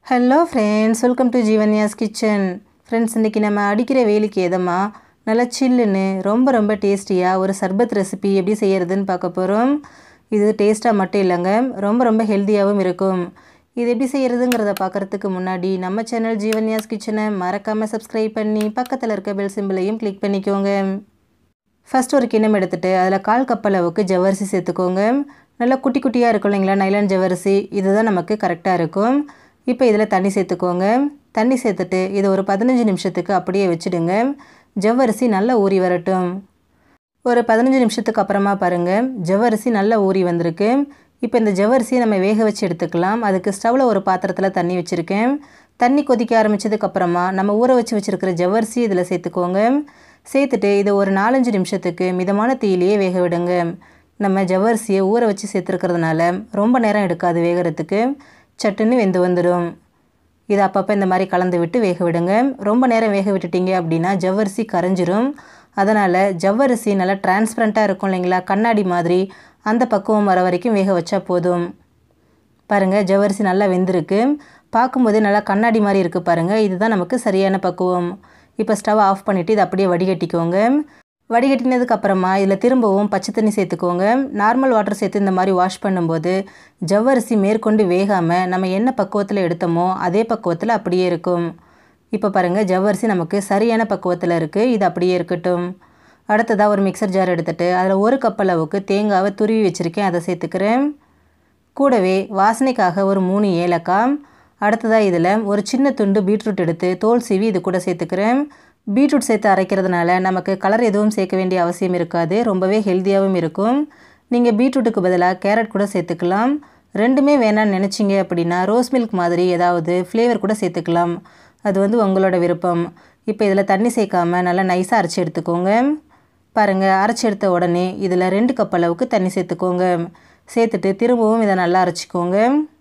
Hello friends, welcome to Jeevanya's kitchen. Friends, இன்றைக்கி நம்ம அடிக்கிற வெயிலுக்கு ஏதமா நல்லா சில்லுன்னு ரொம்ப டேஸ்டியாக ஒரு சர்பத் ரெசிபி எப்படி செய்கிறதுன்னு பார்க்க போகிறோம். இது டேஸ்ட்டாக மட்டும் இல்லைங்க, ரொம்ப ஹெல்த்தியாகவும் இருக்கும். இது எப்படி செய்கிறதுங்கிறத பார்க்குறதுக்கு முன்னாடி நம்ம சேனல் ஜீவன்யாஸ் கிச்சனை மறக்காமல் சப்ஸ்கிரைப் பண்ணி பக்கத்தில் இருக்க பெல் சிம்பிளையும் கிளிக் பண்ணிக்கோங்க. ஃபஸ்ட் ஒரு கிண்ணம் எடுத்துகிட்டு அதில் 1/4 கப் அளவுக்கு ஜவ்வரிசி சேர்த்துக்கோங்க. நல்லா குட்டியாக இருக்கும் இல்லைங்களா, நைலான் ஜவ்வரிசி, இதுதான் நமக்கு கரெக்டாக இருக்கும். இப்போ இதில் தண்ணி சேர்த்துக்கோங்க. தண்ணி சேர்த்துட்டு இதை ஒரு 15 நிமிஷத்துக்கு அப்படியே வச்சுடுங்க. ஜவ்வரிசி நல்லா ஊறி வரட்டும். ஒரு 15 நிமிஷத்துக்கு அப்புறமா பாருங்கள், ஜவ்வரிசி நல்லா ஊறி வந்திருக்கு. இப்போ இந்த ஜவ்வரிசியை நம்ம வேக வச்சு எடுத்துக்கலாம். அதுக்கு ஸ்டவ்வில் ஒரு பாத்திரத்தில் தண்ணி வச்சுருக்கேன். தண்ணி கொதிக்க ஆரம்பித்ததுக்கப்புறமா நம்ம ஊற வச்சுருக்கிற ஜவ்வரிசி இதில் சேர்த்துக்கோங்க. சேர்த்துட்டு இதை ஒரு 4-5 நிமிஷத்துக்கு மிதமான தீயிலேயே வேக விடுங்க. நம்ம ஜவ்வரிசியை ஊற வச்சு சேர்த்துருக்கிறதுனால ரொம்ப நேரம் எடுக்காது வேகிறதுக்கு, சட்டுன்னு வெந்து வந்துடும். இதை அப்பப்போ இந்த மாதிரி கலந்து விட்டு வேக விடுங்க. ரொம்ப நேரம் வேக விட்டுட்டிங்க அப்படின்னா ஜவ்வரிசி கரைஞ்சிரும். அதனால் ஜவ்வரிசி நல்லா டிரான்ஸ்பரண்ட்டாக இருக்கும் இல்லைங்களா, கண்ணாடி மாதிரி, அந்த பக்குவம் வர வரைக்கும் வேக வச்சா போதும். பாருங்கள், ஜவ்வரிசி நல்லா வெந்திருக்கு. பார்க்கும்போதே நல்லா கண்ணாடி மாதிரி இருக்குது பாருங்கள். இதுதான் நமக்கு சரியான பக்குவம். இப்போ ஸ்டவ் ஆஃப் பண்ணிவிட்டு இதை அப்படியே வடிகட்டிக்கோங்க. வடிகட்டினதுக்கு அப்புறமா இதில் திரும்பவும் பச்சை தண்ணி சேர்த்துக்கோங்க. நார்மல் வாட்டர் சேர்த்து இந்த மாதிரி வாஷ் பண்ணும்போது ஜவ்வரிசி மேற்கொண்டு வேகாமல் நம்ம என்ன பக்குவத்தில் எடுத்தோமோ அதே பக்குவத்தில் அப்படியே இருக்கும். இப்போ பாருங்கள், ஜவ்வரிசி நமக்கு சரியான பக்குவத்தில் இருக்குது. இது அப்படியே இருக்கட்டும். அடுத்ததாக ஒரு மிக்சர் ஜார் எடுத்துகிட்டு அதில் 1 கப் அளவுக்கு தேங்காவை துருவி வச்சுருக்கேன், அதை சேர்த்துக்கிறேன். கூடவே வாசனைக்காக ஒரு 3 ஏலக்காய். அடுத்ததாக இதில் ஒரு சின்ன துண்டு பீட்ரூட் எடுத்து தோல் சீவி இது கூட சேர்த்துக்கிறேன். பீட்ரூட் சேர்த்து அரைக்கிறதுனால நமக்கு கலர் எதுவும் சேர்க்க வேண்டிய அவசியம் இருக்காது, ரொம்பவே ஹெல்த்தியாகவும் இருக்கும். நீங்கள் பீட்ரூட்டுக்கு பதிலாக கேரட் கூட சேர்த்துக்கலாம். ரெண்டுமே வேணான்னு நினச்சிங்க அப்படின்னா ரோஸ் மில்க் மாதிரி ஏதாவது ஃப்ளேவர் கூட சேர்த்துக்கலாம். அது உங்களோட விருப்பம். இப்போ இதில் தண்ணி சேர்க்காமல் நல்லா நைஸாக அரைச்சி எடுத்துக்கோங்க. பாருங்கள், அரைச்சி எடுத்த உடனே இதில் 2 கப் அளவுக்கு தண்ணி சேர்த்துக்கோங்க. சேர்த்துட்டு திரும்பவும் இதை நல்லா அரைச்சிக்கோங்க.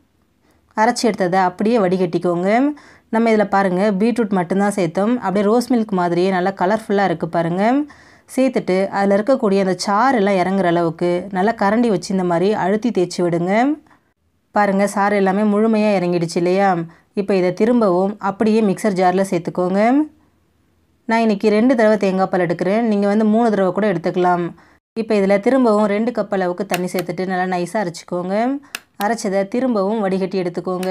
அரைச்சி எடுத்ததை அப்படியே வடிகட்டிக்கோங்க. நம்ம இதில் பாருங்கள், பீட்ரூட் மட்டும்தான் சேர்த்தோம். அப்படியே ரோஸ் மில்க் மாதிரியே நல்லா கலர்ஃபுல்லாக இருக்குது பாருங்கள். சேர்த்துட்டு அதில் இருக்கக்கூடிய அந்த சாரெல்லாம் இறங்குற அளவுக்கு நல்லா கரண்டி வச்சு இந்த மாதிரி அழுத்தி தேய்ச்சி விடுங்க. பாருங்கள், சாறு எல்லாமே முழுமையாக இறங்கிடுச்சு இல்லையா. இப்போ இதை திரும்பவும் அப்படியே மிக்சர் ஜாரில் சேர்த்துக்கோங்க. நான் இன்றைக்கி 2 தடவை தேங்காய் பால் எடுக்கிறேன், நீங்கள் 3 தடவை கூட எடுத்துக்கலாம். இப்போ இதில் திரும்பவும் 2 கப் அளவுக்கு தண்ணி சேர்த்துட்டு நல்லா நைஸாக அரைச்சிக்கோங்க. அரைச்சதை திரும்பவும் வடிகட்டி எடுத்துக்கோங்க.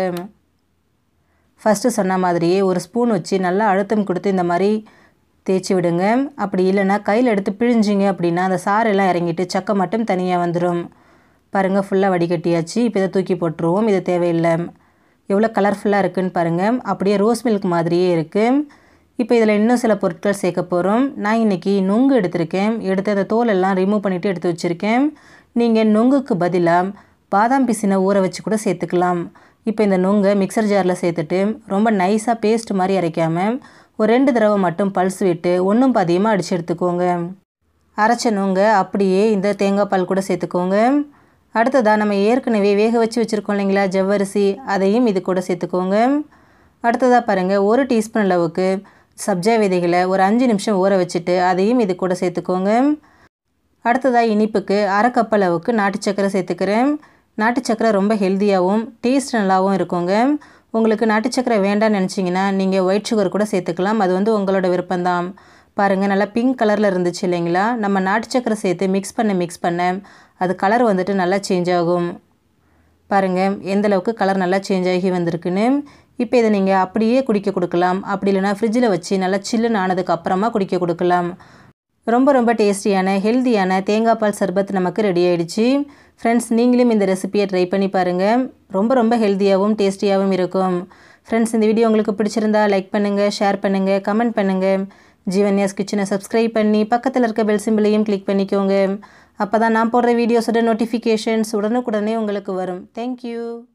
ஃபஸ்ட்டு சொன்ன மாதிரியே ஒரு ஸ்பூன் வச்சு நல்லா அழுத்தம் கொடுத்து இந்த மாதிரி தேய்ச்சி விடுங்க. அப்படி இல்லைன்னா கையில் எடுத்து பிழிஞ்சிங்க அப்படின்னா அந்த சாரெல்லாம் இறங்கிட்டு சக்கை மட்டும் தனியாக வந்துடும். பாருங்கள், ஃபுல்லாக வடிகட்டியாச்சு. இப்போ இதை தூக்கி போட்டுருவோம், இது தேவையில்லை. எவ்வளோ கலர்ஃபுல்லாக இருக்குதுன்னு பாருங்கள், அப்படியே ரோஸ் மில்க் மாதிரியே இருக்குது. இப்போ இதில் இன்னும் சில பொருட்கள் சேர்க்க போகிறோம். நான் இன்றைக்கி நுங்கு எடுத்திருக்கேன். எடுத்து அந்த தோலெல்லாம் ரிமூவ் பண்ணிவிட்டு எடுத்து வச்சுருக்கேன். நீங்கள் நுங்குக்கு பதிலாக பாதாம் பிசினை ஊற வச்சு கூட சேர்த்துக்கலாம். இப்போ இந்த நுங்கை மிக்சர் ஜாரில் சேர்த்துட்டு ரொம்ப நைஸாக பேஸ்ட் மாதிரி அரைக்காமல் ஒரு 2 தடவை மட்டும் பல்ஸ் விட்டு ஒன்றும் பாதியமாக அடித்து எடுத்துக்கோங்க. அரைச்ச நுங்கை அப்படியே இந்த தேங்காய் பால் கூட சேர்த்துக்கோங்க. அடுத்ததாக நம்ம ஏற்கனவே வேக வச்சு வச்சுருக்கோம் இல்லைங்களா ஜவ்வரிசி, அதையும் இது கூட சேர்த்துக்கோங்க. அடுத்ததாக பாருங்கள், 1 டீஸ்பூன் அளவுக்கு சப்ஜா விதைகளை ஒரு 5 நிமிஷம் ஊற வச்சுட்டு அதையும் இது கூட சேர்த்துக்கோங்க. அடுத்ததாக இனிப்புக்கு 1/2 கப் அளவுக்கு நாட்டு சக்கரை சேர்த்துக்கிறேன். நாட்டு சக்கரை ரொம்ப ஹெல்த்தியாகவும் டேஸ்ட் நல்லாவும் இருக்குங்க. உங்களுக்கு நாட்டு சக்கரை வேண்டாம்னு நினச்சிங்கன்னா நீங்கள் ஒயிட் சுகர் கூட சேர்த்துக்கலாம். அது உங்களோட விருப்பம்தான். பாருங்கள், நல்லா பிங்க் கலரில் இருந்துச்சு இல்லைங்களா. நம்ம நாட்டு சக்கரை சேர்த்து மிக்ஸ் பண்ண அது கலர் நல்லா சேஞ்ச் ஆகும். பாருங்கள், எந்தளவுக்கு கலர் நல்லா சேஞ்ச் ஆகி வந்திருக்குன்னு. இப்போ இதை நீங்கள் அப்படியே குடிக்க கொடுக்கலாம். அப்படி இல்லைனா ஃப்ரிட்ஜில் வச்சு நல்லா சில்லுன்னு ஆனதுக்கு அப்புறமா குடிக்க கொடுக்கலாம். ரொம்ப டேஸ்டியான ஹெல்த்தியான தேங்காய் பால் சர்பத் நமக்கு ரெடி ஆகிடுச்சு. ஃப்ரெண்ட்ஸ், நீங்களும் இந்த ரெசிபியை ட்ரை பண்ணி பாருங்கள். ரொம்ப ஹெல்த்தியாகவும் டேஸ்டியாகவும் இருக்கும். ஃப்ரெண்ட்ஸ், இந்த வீடியோ உங்களுக்கு பிடிச்சிருந்தா லைக் பண்ணுங்கள், ஷேர் பண்ணுங்கள், கமெண்ட் பண்ணுங்கள். ஜீவன்யாஸ் கிச்சனை சப்ஸ்கிரைப் பண்ணி பக்கத்தில் இருக்க பெல் சிம்பிளையும் கிளிக் பண்ணிக்கோங்க. அப்போ தான் நான் போடுற வீடியோஸோட நோட்டிஃபிகேஷன்ஸ் உடனுக்குடனே உங்களுக்கு வரும். தேங்க்யூ.